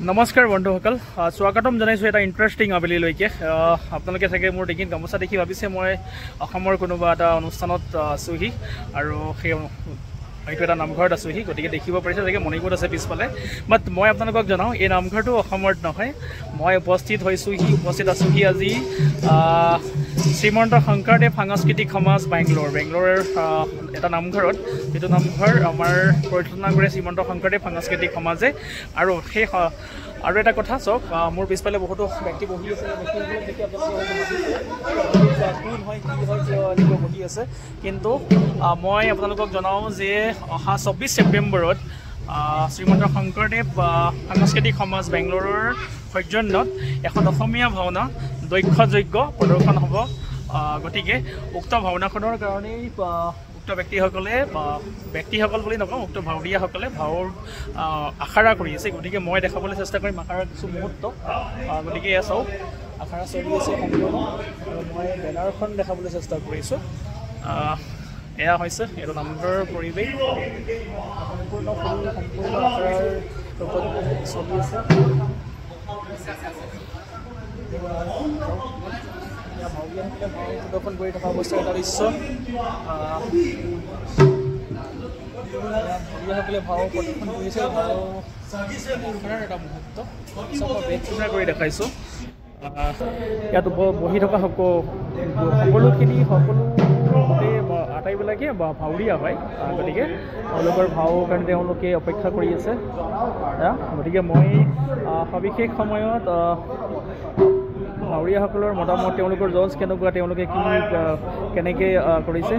নমস্কাৰ বন্ধুসকল স্বাগতম জনাইছো এটা ইন্টাৰেষ্টিং আবেলিলৈকে আপোনালোকে থাকে মোৰ ডিঙিত গামোচা দেখি ভাবিছে মই অসমৰ কোনোবা এটা অনুষ্ঠানত আছোহি আৰু সেই এইটো এটা নামঘৰত আছোহি গতিকে দেখিব পাৰিছে যে মণিপুৰত আছে পিছফালে বাট মই আপোনালোকক জনাওঁ এই নামঘৰটো অসমত নহয় মই উপস্থিত আছোহি আজি শ্ৰীমন্ত শংকৰদেৱ সাংস্কৃতিক সমাজ বেংগলোৰৰ এটা নামঘৰত যেটো নামঘৰ আমাৰ পৰিচালনা কৰে শ্ৰীমন্ত শংকৰদেৱ সাংস্কৃতিক সমাজে আৰু সেই আৰু এটা কথা চাওক মোৰ পিছফালে বহুতো ব্যক্তি বহি আছে বহি আছে কিন্তু মই আপোনালোকক জনাওঁ যে অহা 24 ছেপ্টেম্বৰত শ্ৰীমন্ত শংকৰদেৱ সাংস্কৃতিক সমাজ বেংগলোৰৰ সৌজন্যত এখন অসমীয়া ভাওনা দক্ষ যজ্ঞ প্ৰদৰ্শন হ'ব গতিকে উক্ত ভাওনাখনৰ কাৰণেই উক্ত ব্যক্তিসকল বুলি নকওঁ উক্ত ভাওৰীয়াসকলে ভাওৰ আখৰা কৰি আছে গতিকে মই দেখাবলৈ চেষ্টা কৰিম আখৰাৰ কিছু মুহূৰ্ত গতিকে এয়া চাওক আখৰা চলি আছে সম্পূৰ্ণ আৰু মই বেনাৰখন দেখাবলৈ চেষ্টা কৰিছোঁ এয়া হৈছে এইটো নামঘৰৰ পৰিৱেশ সম্পূৰ্ণ আখৰাৰ চলি আছে প্ৰদৰ্শন কৰি থকা অৱস্থাৰ এটা দৃশ্য ভাৱৰীয়াসকলে ভাও প্ৰদৰ্শন কৰিছে এটা মুহূৰ্ত বেগ কৰি দেখাইছোঁ ইয়াত বহি থকা সকলোখিনি গোটেই আটাইবিলাকে ভাৱৰীয়া হয় গতিকে তেওঁলোকৰ ভাও কাৰণে তেওঁলোকে অপেক্ষা কৰি আছে গতিকে মই সবিশেষ সময়ত ভাৱৰীয়াসকলৰ মতামত তেওঁলোকৰ জজ কেনেকুৱা তেওঁলোকে কি কেনেকৈ কৰিছে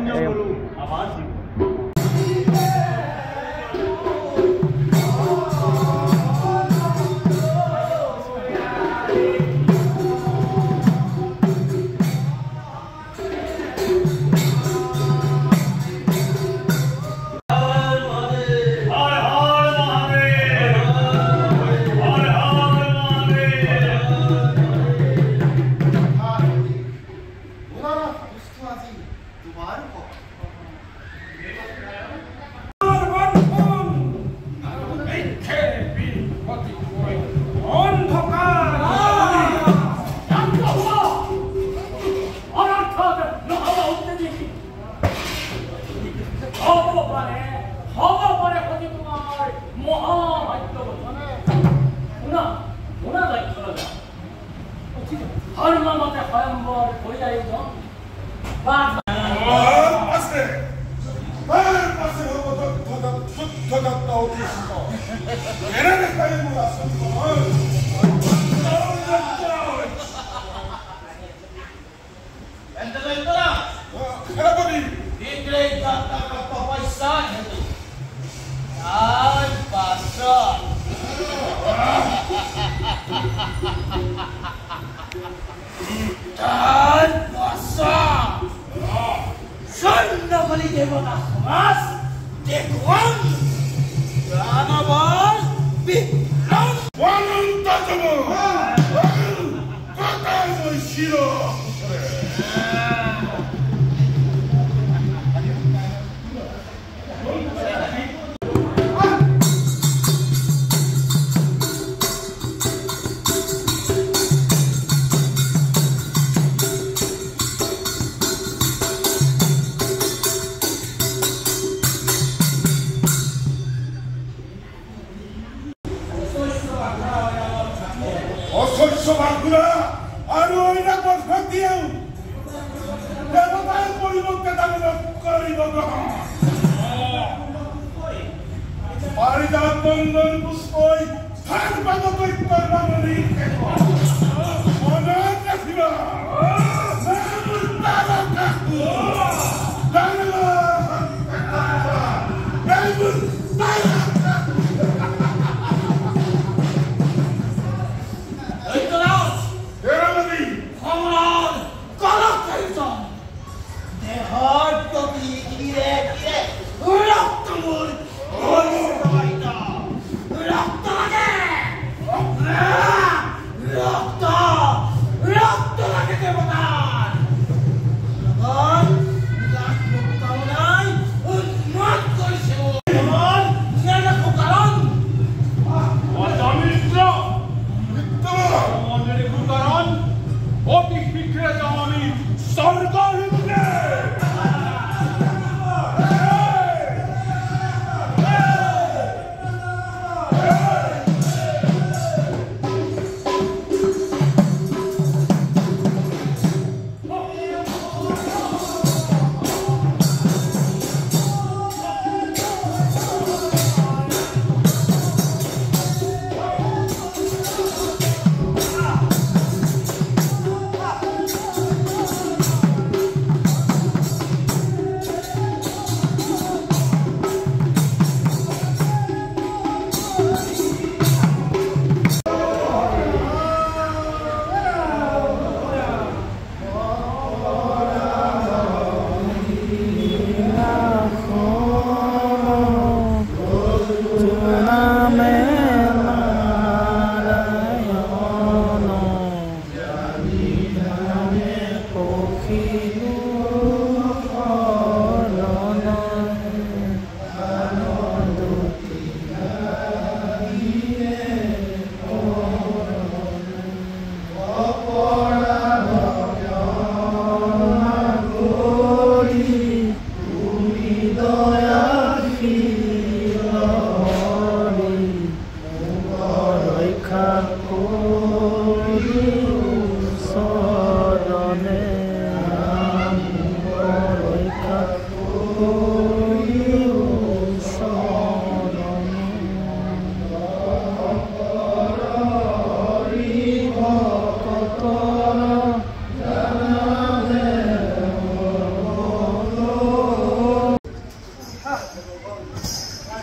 Rocta!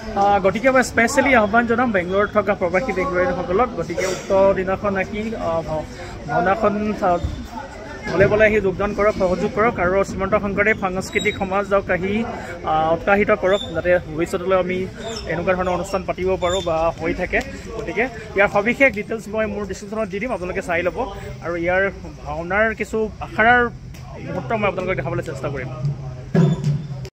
গতিকে মই স্পেচিয়েলি আহ্বান জনাম বেংগলোৰত থকা প্ৰবাসী বেংগলোৰীয়ানসকলক গতিকে উক্ত দিনাখন আহি ভাওনাখন বলে বলে আহি যোগদান কৰক সহযোগ কৰক আৰু শ্ৰীমন্ত শংকৰদেৱ সাংস্কৃতিক সমাজক আহি উৎসাহিত কৰক যাতে ভৱিষ্যতলৈ আমি এনেকুৱা ধৰণৰ অনুষ্ঠান পাতিব পাৰোঁ বা হৈ থাকে গতিকে ইয়াৰ সবিশেষ ডিটেইলছ মই মোৰ ডিছক্ৰিপশ্যনত দি দিম আপোনালোকে চাই ল'ব আৰু ইয়াৰ ভাওনাৰ কিছু আখৰাৰ মুহূৰ্ত মই আপোনালোকক দেখাবলৈ চেষ্টা কৰিম